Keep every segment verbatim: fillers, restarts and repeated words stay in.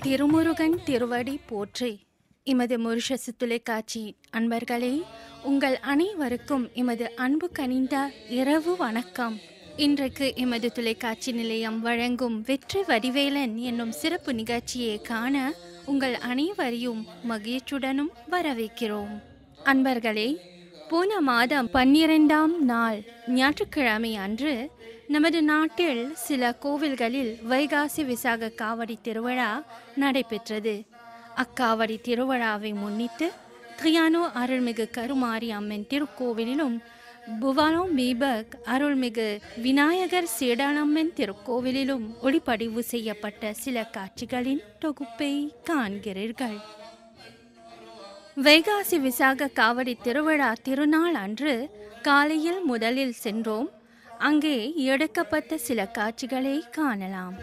திருமுருகன் திருவடி போற்றி. இமது மொரிஷஸ் தொலைக்காட்சி அன்பர்களே, உங்கள் அனைவருக்கும் எமது அன்பு கனிந்த இரவு வணக்கம். இன்றைக்கு எமது தொலைக்காட்சி நிலையம் வழங்கும் வெற்றி வடிவேலன் என்னும் சிறப்பு நிகழ்ச்சியை காண உங்கள் அனைவரையும் மகிழ்ச்சியுடனும் வரவேற்கிறோம். அன்பர்களே, போன மாதம் பன்னிரெண்டாம் நாள் ஞாயிற்றுக்கிழமை அன்று நமது நாட்டில் சில கோவில்களில் வைகாசி விசாக காவடி திருவிழா நடைபெற்றது. அக்காவடி திருவிழாவை முன்னிட்டு திரியானோ அருள்மிகு கருமாரி அம்மன் திருக்கோவிலிலும் புவானோ மீபக் அருள்மிகு விநாயகர் சீடானம்மன் திருக்கோவிலிலும் ஒளிப்பதிவு செய்யப்பட்ட சில காட்சிகளின் தொகுப்பை காண்கிறீர்கள். வைகாசி விசாக காவடி திருவிழா திருநாள் அன்று காலையில் முதலில் சென்றோம். அங்கே எடுக்கப்பட்ட சில காட்சிகளை காணலாம்.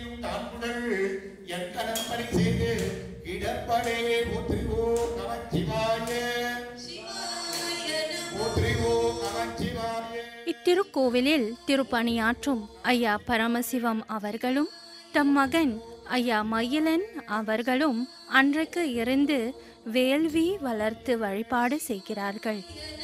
இத்திருக்கோவிலில் திருப்பணியாற்றும் ஐயா பரமசிவம் அவர்களும் தம் மகன் ஐயா மயிலன் அவர்களும் அன்றைக்கு இருந்து வேள்வி வளர்த்து வழிபாடு செய்கிறார்கள்.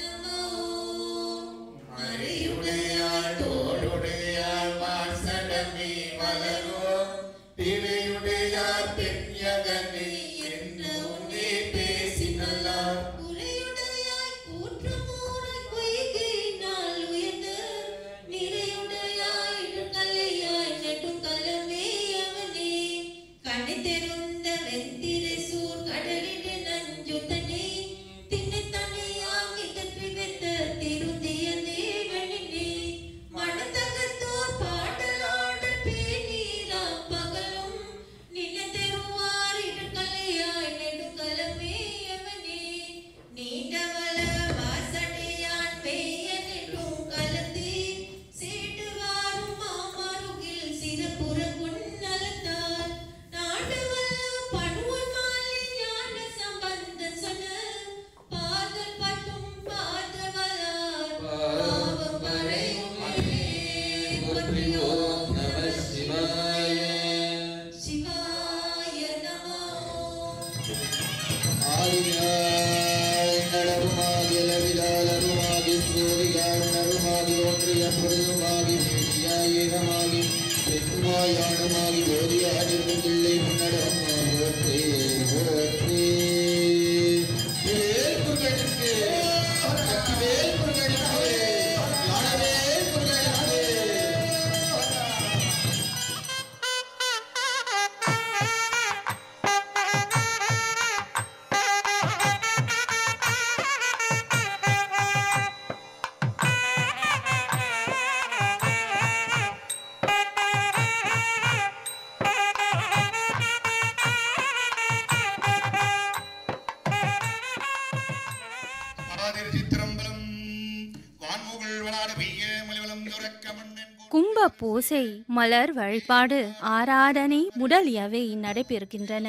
கும்ப பூசை, மலர் வழிபாடு, ஆராதனை முதலியவை நடைபெறுகின்றன.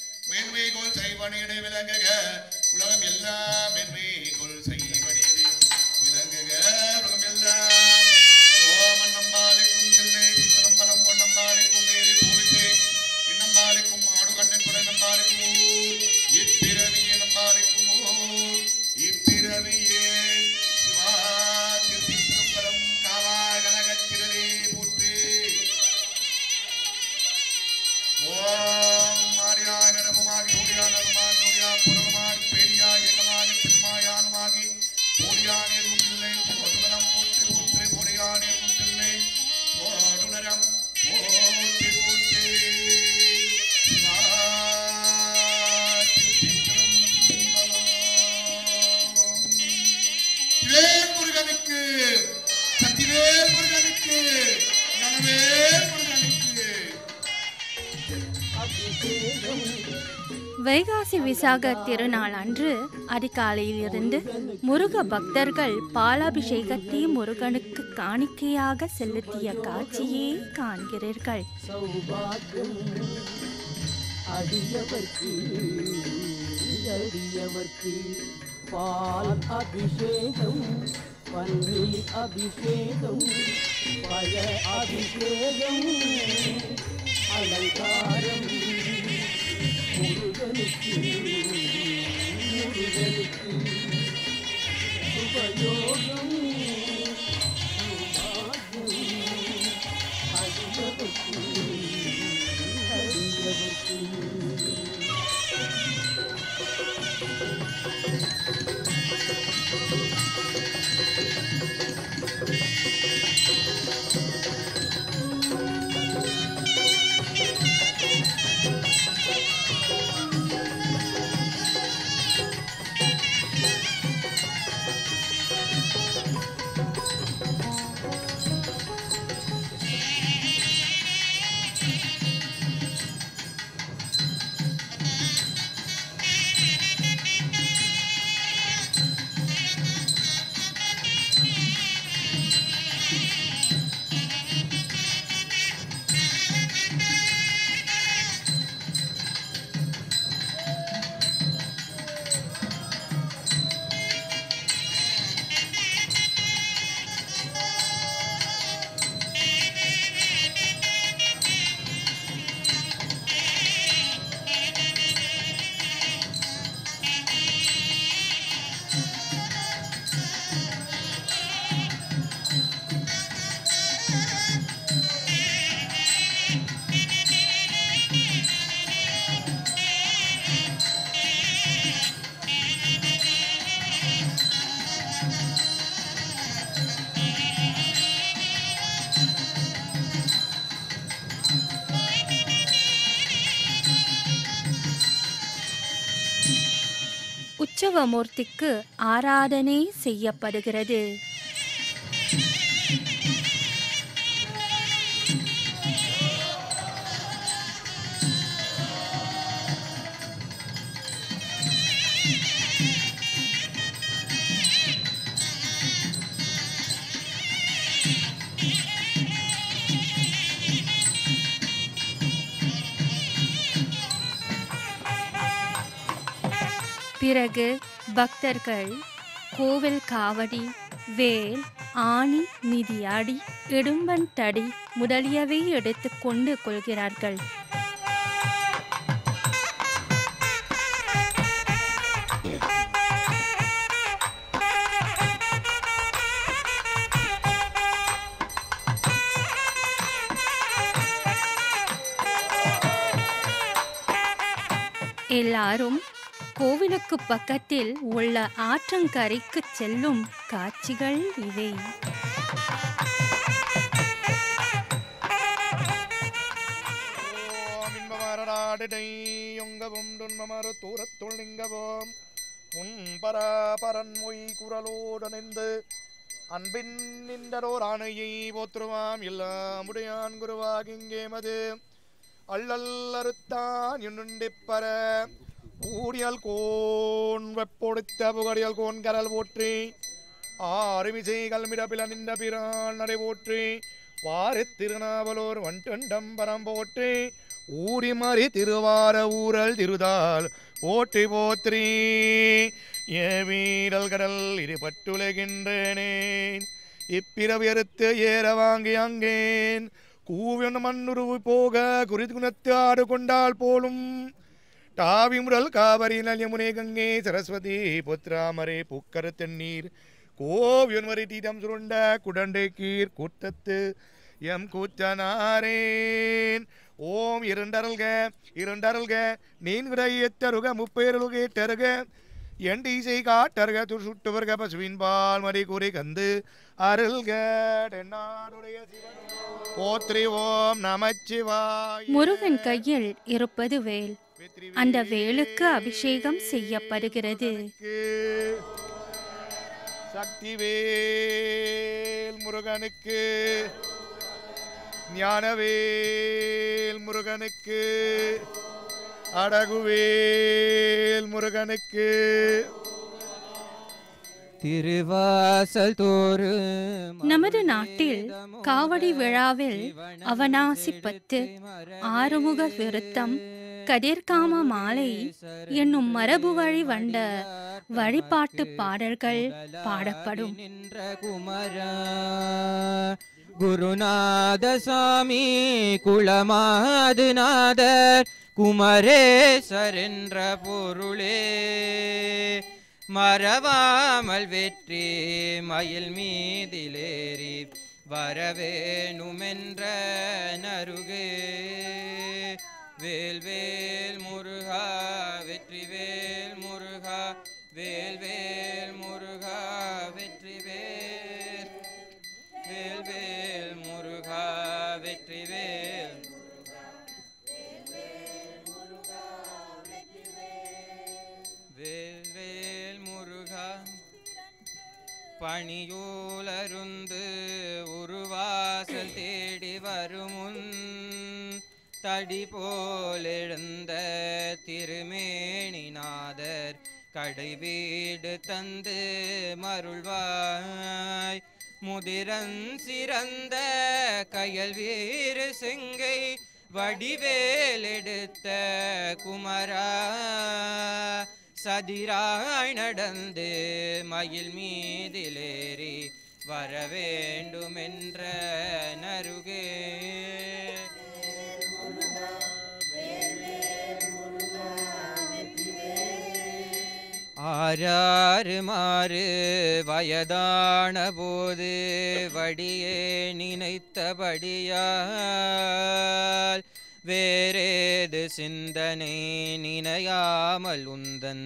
வைகாசி விசாக திருநாள் அன்று அதிகாலையில் இருந்து முருக பக்தர்கள் பாலாபிஷேகத்தை முருகனுக்கு காணிக்கையாக செலுத்திய காட்சியை காண்கிறீர்கள். பால் அபிஷேகம், பன்னீர் அபிஷேகம், பழ அபிஷேகம், அலங்காரம் உற்சவமூர்த்திக்கு ஆராதனை செய்யப்படுகிறது. பிறகு பக்தர்கள் கோவில் காவடி, வேல், ஆணி, மிதியாடி, இடும்பன் தடி முதலியவை எடுத்து கொண்டு கொள்கிறார்கள். எல்லாரும் கோவிலுக்கு பக்கத்தில் உள்ள ஆற்றங்கரைக்கு செல்லும் காட்சிகள் இவை. அன்பின் நின்றோர் ஆணையை போற்றுவாம் எல்லாம் உடையான் குருவாகிங்கேமது அள்ளல் அறுத்தான் என்னுண்டிப்பற கூடியல் கோன் வெப்பொடுத்த புகடியல் கோன் கரல் போற்றி ஆறுமிசை கல்மிடபில நின்ற பிரான் நடை போற்றி வாரி திருநாவலோர் வண்டண்டம் பரம் போற்றி ஊரி மாறி திருவார ஊரல் திருதால் போற்றி போற்றி ஏ வீரல் கடல் இருபட்டுலகின்றேனேன் இப்பிறவியறுத்து ஏற வாங்கி அங்கேன் கூவியன் மண்ணுருவு போக குறித்து குணத்து ஆடு கொண்டால் போலும் தாவி முரல் காவிரி நல் யமுனை கங்கை சரஸ்வதி புத்ராமரே பூக்கரு தென்னீர் கோவியன் வரி தீடம் சுருண்ட குடண்டை கீர் கூட்டத்து எம் கூத்தனாரேன் ஓம் இரண்டருள்க இரண்டருள்க நீன் விடையத்தருக முப்பேருள்கே தருக என் இசை காட்டருக துர் சுட்டுவர்க பசுவின் பால் மறி கூறி கந்து அருள்க தென்னாடுடைய சிவன் போத்ரி ஓம் நமச்சிவாய. முருகன் கையில் இருப்பது வேல். அந்த வேலுக்கு அபிஷேகம் செய்யப்படுகிறது. சக்திவேல் முருகனுக்கு, ஞானவேல் முருகனுக்கு, அடகுவேல் முருகனுக்கு. திருவாசல் தோறு நமது நாட்டில் காவடி விழாவில் அவனாசி பத்து, ஆறுமுக விருத்தம், கதிர்காம மாலை என்னும் மரபு வழி வந்த வழிபாட்டு பாடல்கள் பாடப்படும். குருநாத சாமி குளமாதுநாதர் குமரேசர் என்ற பொருளே மறவாமல் வெற்றி மயில் மீதிலேறி வரவேணுமென்ற நருகே வேல் வேல் முருகா வெற்றி வேல் முருகா வேல் வேல் முருகா வெற்றி வேல் வேல் வேல் முருகா வெற்றி வேல் வேல் வேல் முருகா பணியோலருந்து உருவாசல் தேடி வருமுன் தடி போலெழுந்த திருமேனிநாதர் கடை வீடு தந்து மருள்வாய் முதிரன் சிறந்த கயல் வீறு செங்கை வடிவேலெடுத்த குமரா சதிராய் நடந்து மயில் மீதிலேறி வரவேண்டுமென்ற நருகே ஆறாறு மாறு வயதான போது வடியே நினைத்தபடியால் வேறேது சிந்தனை நினையாமல் உந்தன்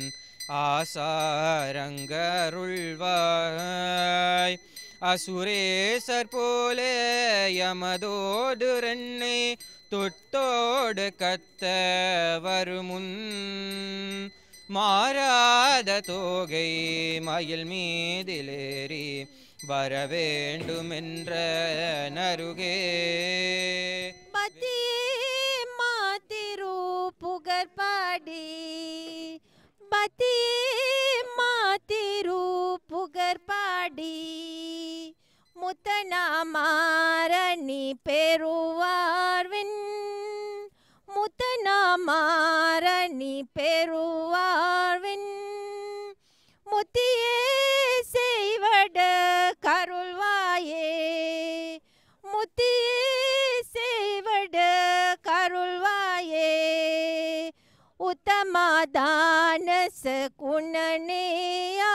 ஆசாரங்கருள்வாய் அசுரேசர் போலே யமதோடு ரென்னை தொட்டோடு கத்த வருமுன் மாறாத தோகை மயில் மீதிலேறி வரவேண்டுமென்ற நருகே பத்தியே மாத்திரு புகழ்பாடி பத்தியே மாத்திரு புகழ்பாடி முத்தனாமாரணி பெறுவார்வின் முத்தனாமாரணி பெறுவார்வின் முத்தியே செய்வட கருள்வாயே முத்தியே செய்வட கருள்வாயே உத்தமதானச குணனேயா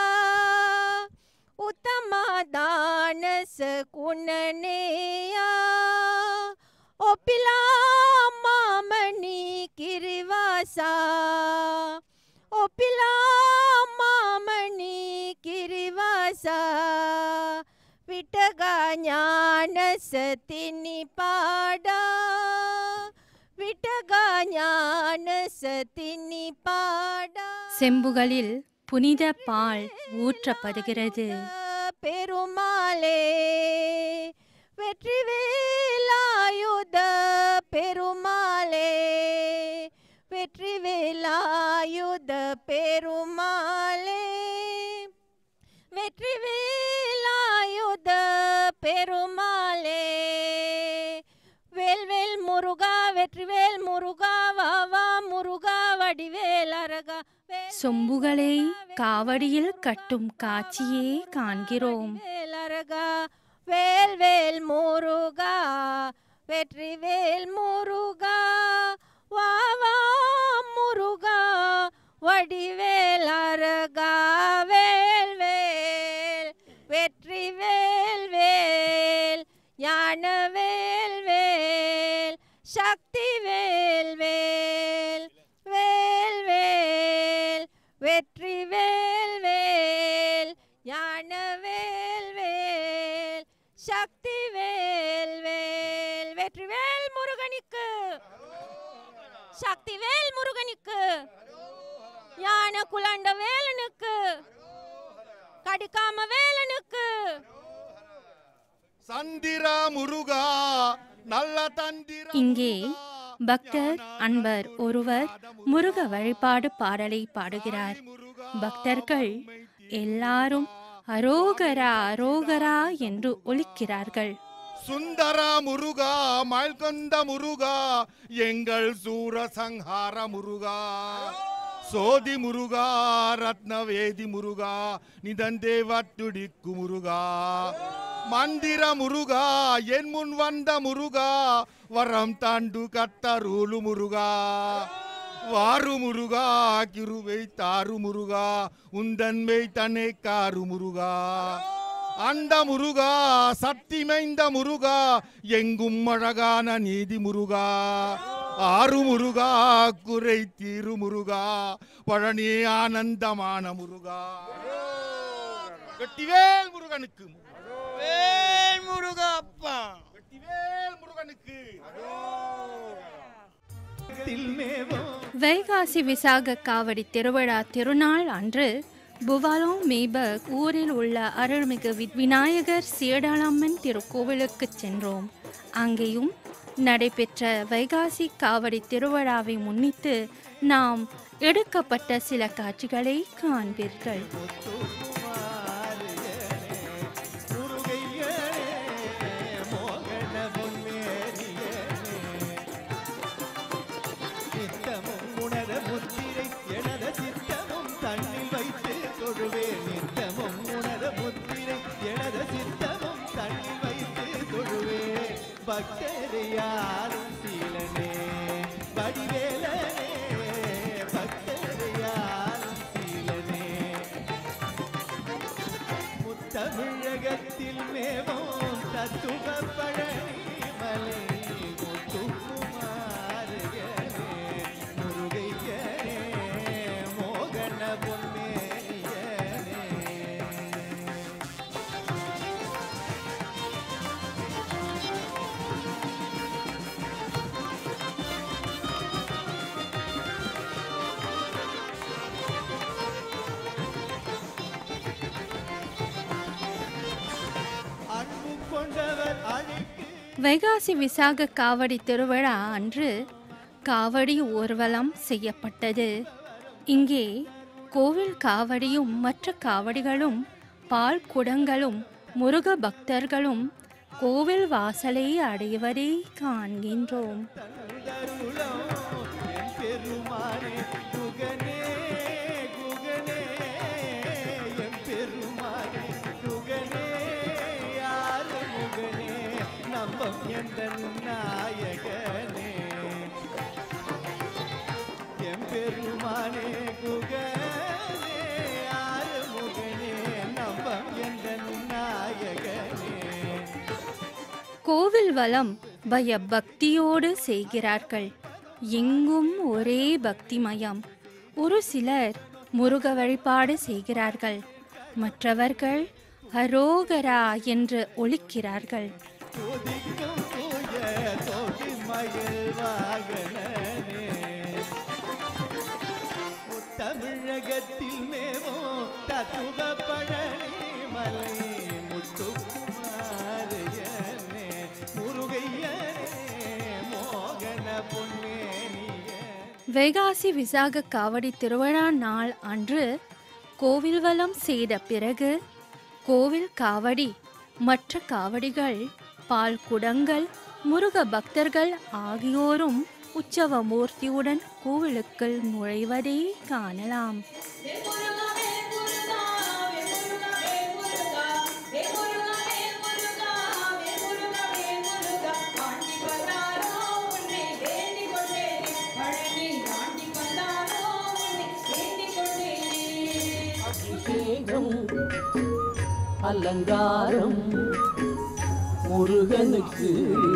உத்தமதானச குணனேயா ஒப்பிலா மாமணி கிரிவாசா ஒப்பிலா மாமணி கிரிவாசா விட்டகா ஞான சத்தினி பாடா விட்டகா ஞான சத்தினி பாடா செம்புகளில் புனித பால் ஊற்றப்படுகிறது. பெருமாளே வெற்றிவேலாயுத பெருமாளே வெற்றிவேலாயுத பெருமாளே வெற்றிவேலாயுத பெருமாளே வேல்வேல் முருகா வெற்றிவேல் முருகா வாவா முருகா வடிவேல் அரகா சொம்புகளை காவடியில் கட்டும் காட்சியே காண்கிறோம். அரகா வேல்வேல் முருகா வெற்றிவேல் முருகா வாவா முருகா வடிவேல் அரகா வேல்வேல் வெற்றிவேல் வேல் ஞானவேல் வேல் சக்தி வேல் வேல் வேல் வேல் வெற்றிவேல் வேல் ஞானவேல் வேல் சக்தி வேல் வேல் வெற்றிவேல் முருகனுக்கு சக்திவேல் முருகனுக்கு ஞான குலாண்ட வேலனுக்கு கடிக்காம வேலனுக்கு சந்திரா முருகா நல்ல தந்திரா. இங்கே பக்தர் அன்பர் ஒருவர் முருக வழிபாடு பாடலை பாடுகிறார். பக்தர்கள் எல்லாரும் அரோகரா அரோகரா என்று ஒலிக்கிறார்கள். சுந்தரா முருகா மல்கொண்ட முருகா எங்கள் சூர சங்ஹார முருகா சோதி முருகா ரத்னவேதி முருகா நிதந்தே வட்டுடிக்கு முருகா மந்திர முருகா என் முன் வந்த முருகா வரம் தாண்டு கத்தருளு முருகா வாரு முருகா கிருவை தாரு முருகா உந்தன்மை தன்னை காரு முருகா அந்த முருகா சக்திமைந்த முருகா எங்கும் அழகான நீதி முருகா ஆறு முருகா குறை தீரு முருகா பழனி ஆனந்தமான முருகா வெட்டிவேல் முருகனுக்கு வேல் முருகா அப்பா வெட்டிவேல் முருகனுக்கு வைகாசி விசாக காவடி திருவிழா திருநாள் அன்று புவாலோ மேபக் ஊரில் உள்ள அருள்மிகு விநாயகர் சீடாளம்மன் திருக்கோவிலுக்கு சென்றோம். அங்கேயும் நடைபெற்ற வைகாசி காவடி திருவிழாவை முன்னிட்டு நாம் எடுக்கப்பட்ட சில காட்சிகளை காண்பீர்கள். பக்தரையாரும் சீலனே வடிவேலனே பக்தரையாரும் சீலனே முத்தமிழகத்தில் மேவோம் தத்துவ பழனி மலை முத்துக்குமாரகனே முருகையனே மோகன பொன்மேனியனே. வைகாசி விசாக காவடி திருவிழா அன்று காவடி ஊர்வலம் செய்யப்பட்டது. இங்கே கோவில் காவடியும் மற்ற காவடிகளும் பால் குடங்களும் முருக பக்தர்களும் கோவில் வாசலை அடைவதை காண்கின்றோம். நாயகனே எம்பெருமானே குகனே ஆறுமுகனே நம்பம் என்ற நாயகனே. கோவில் வலம் பய பக்தியோடு செய்கிறார்கள். எங்கும் ஒரே பக்திமயம். ஒரு சிலர் முருக வழிபாடு செய்கிறார்கள். மற்றவர்கள் ஹரோகரா என்று ஒலிக்கிறார்கள். தமிழகத்தில் மேவோ தத்துவ பழனி மலை முத்துக்குமாரயனே முருகையனே மோகன பொன்மேனியே. வைகாசி விசாக காவடி திருவிழா நாள் அன்று கோவில் வலம் செய்த பிறகு கோவில் காவடி மற்ற காவடிகள் பால் குடங்கள் முருக பக்தர்கள் ஆகியோரும் உற்சவ மூர்த்தியுடன் கோவிலுக்குள் நுழைவதை காணலாம். அலங்காரம் முருகனுக்கு.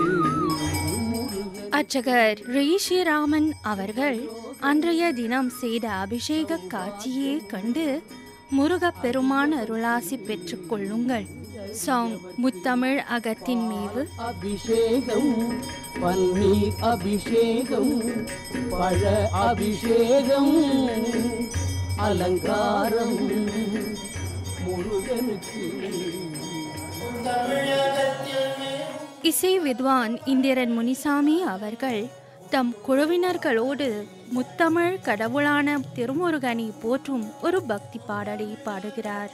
அர்ச்சகர் ரிஷிராமன் அவர்கள் அன்றைய தினம் செய்த அபிஷேக காட்சியை கண்டு முருகப் பெருமான் அருளாசி பெற்றுக் கொள்ளுங்கள். சாங் முத்தமிழ் அகத்தின் மீது அபிஷேகம் பன்னீர் அபிஷேகம் பழ அபிஷேகம் அலங்காரம் முருகனுக்கு. இசை வித்வான் இந்திரன் முனிசாமி அவர்கள் தம் குழுவினர்களோடு முத்தமிழ் கடவுளான திருமுருகனை போற்றும் ஒரு பக்தி பாடலை பாடுகிறார்.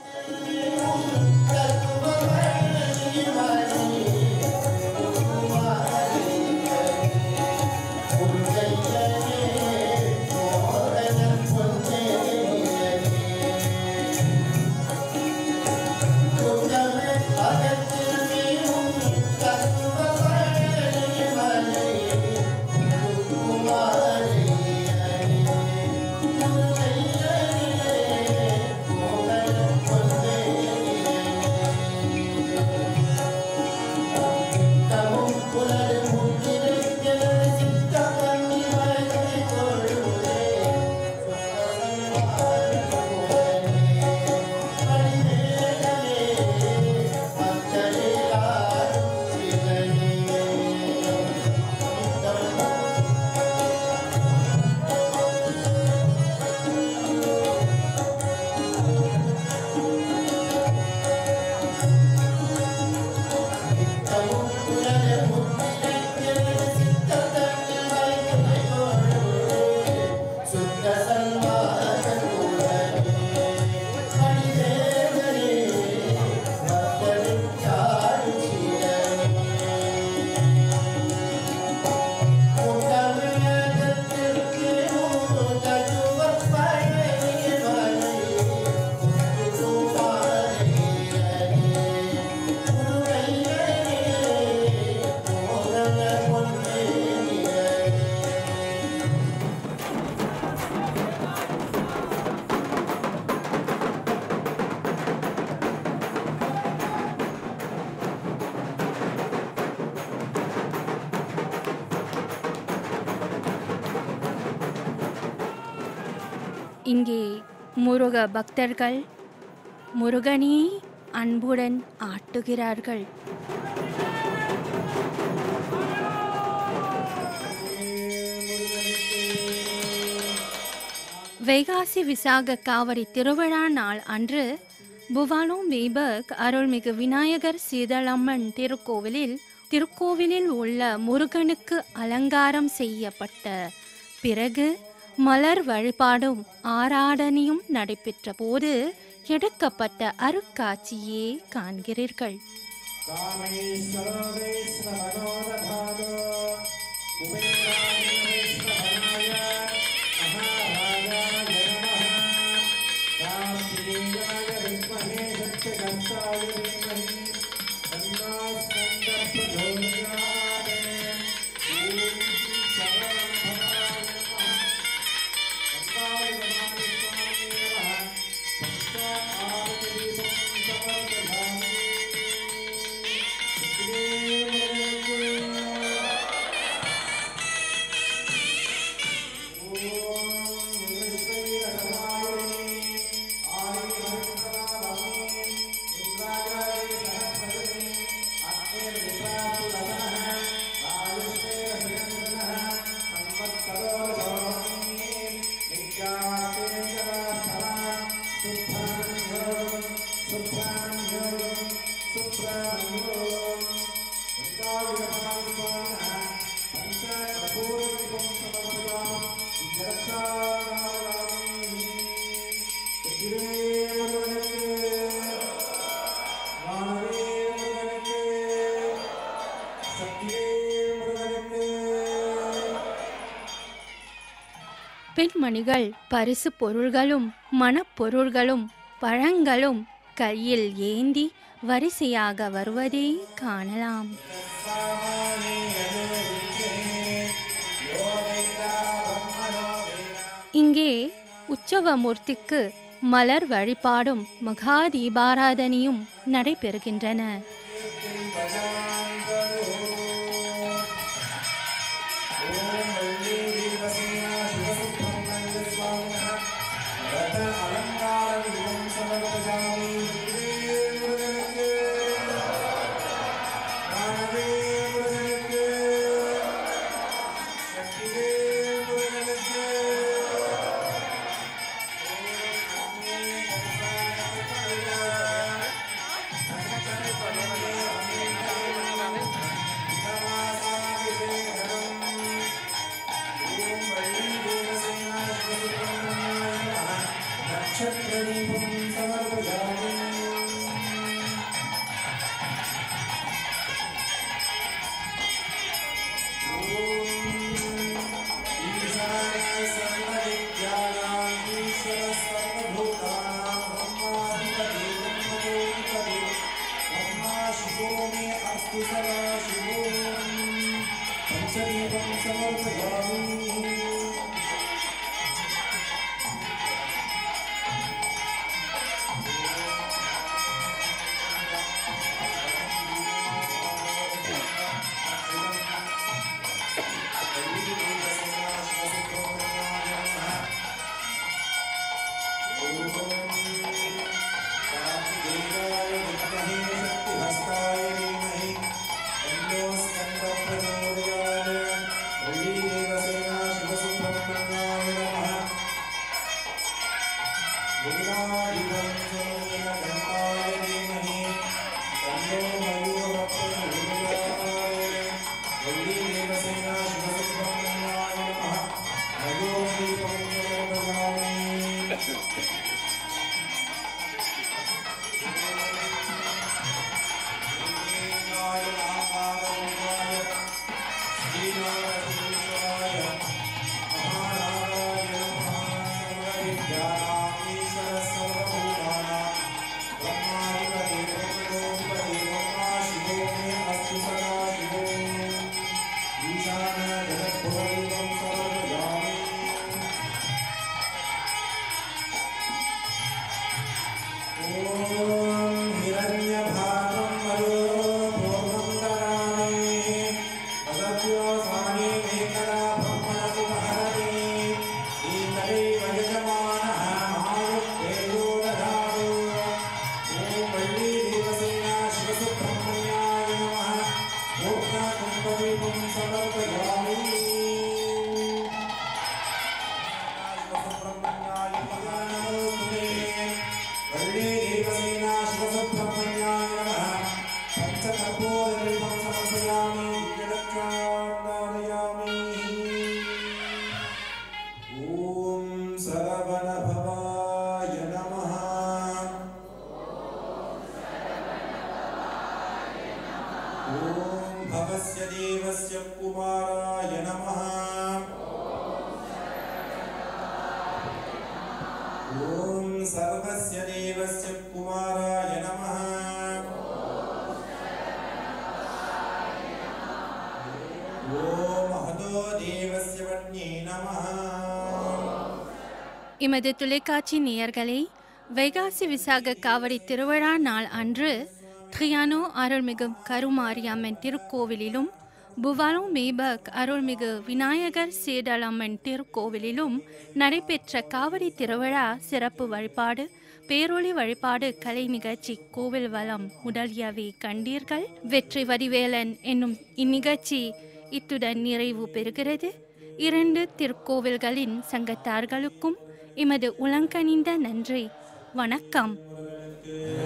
முருகையனே மோகன பொன்மேனியே இங்கே முருக பக்தர்கள் முருகனே அன்புடன் ஆட்டுகிறார்கள். வைகாசி விசாக காவடி திருவிழா நாள் அன்று புவானோம் வேபக் அருள்மிகு விநாயகர் சீதளம்மன் திருக்கோவிலில் திருக்கோவிலில் உள்ள முருகனுக்கு அலங்காரம் செய்யப்பட்ட பிறகு மலர் வழிபாடும் ஆராதனையும் நடைபெற்ற போது எடுக்கப்பட்ட அருட்காட்சியே காண்கிறீர்கள். பெண்மணிகள் பரிசு பொருள்களும் மணப்பொருள்களும் பழங்களும் கையில் ஏந்தி வரிசையாக வருவதை காணலாம். இங்கே உற்சவமூர்த்திக்கு மலர் வழிபாடும் மகா தீபாராதனையும் நடைபெறுகின்றன. சரவணபவாய நமः ஓம் பவஸ்ய தேவஸ்ய குமாராய நமः ஓம் சர்வஸ்ய தேவஸ்ய குமாராய நமः ஓம் அஹதோ தேவஸ்ய வன்யே நமः. எமது தொலைக்காட்சி நேயர்களே, வைகாசி விசாக காவடி திருவிழா நாள் அன்று ட்ரியானோ அருள்மிகு கருமாரியம்மன் திருக்கோவிலிலும் புவாலோ மேபக் அருள்மிகு விநாயகர் சேடலம்மன் திருக்கோவிலிலும் நடைபெற்ற காவடி திருவிழா சிறப்பு வழிபாடு, பேரொளி வழிபாடு, கலை நிகழ்ச்சி, கோவில் வளம் முதலியவை கண்டீர்கள். வெற்றி வடிவேலன் என்னும் இந்நிகழ்ச்சி இத்துடன் நிறைவு பெறுகிறது. இரண்டு திருக்கோவில்களின் சங்கத்தார்களுக்கும் எமது உலங்கனிந்த நன்றி. வணக்கம்.